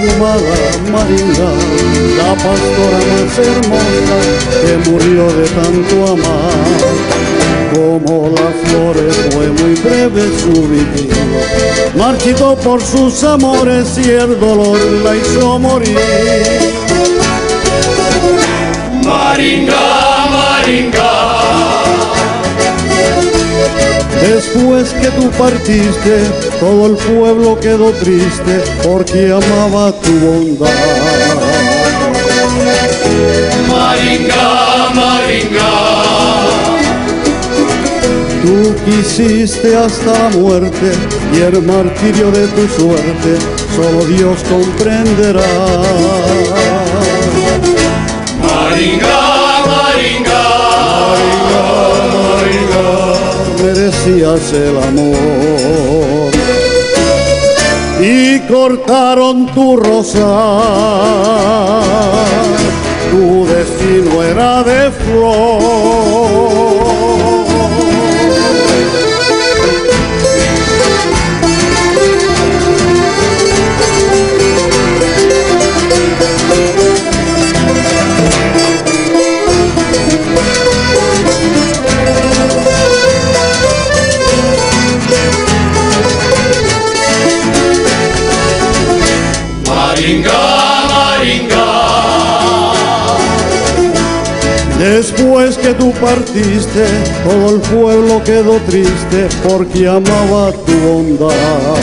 perfumada Maringa, la pastora más hermosa que murió de tanto amar. Como las flores fue muy breve su vivir, marchitó por sus amores y el dolor la hizo morir. Maringa, Maringa. Después que tú partiste, todo el pueblo quedó triste porque amaba tu bondad. Maringa, Maringa. Tú quisiste hasta la muerte y el martirio de tu suerte solo Dios comprenderá. Maringa, Maringa. Merecías el amor y cortaron tu rosal, tu destino era de flor. Maringa, Maringa. Después que tú partiste, todo el pueblo quedó triste porque amaba tu bondad.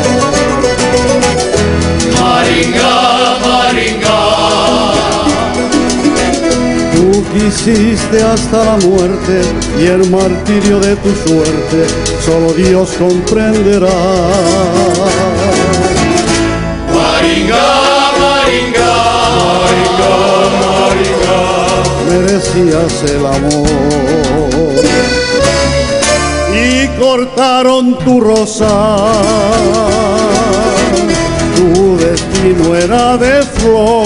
Maringa, Maringa. Tú quisiste hasta la muerte y el martirio de tu suerte solo Dios comprenderá. Maringa, Maringa. Maringa, Maringa. Merecías el amor y cortaron tu rosal, tu destino era de flor.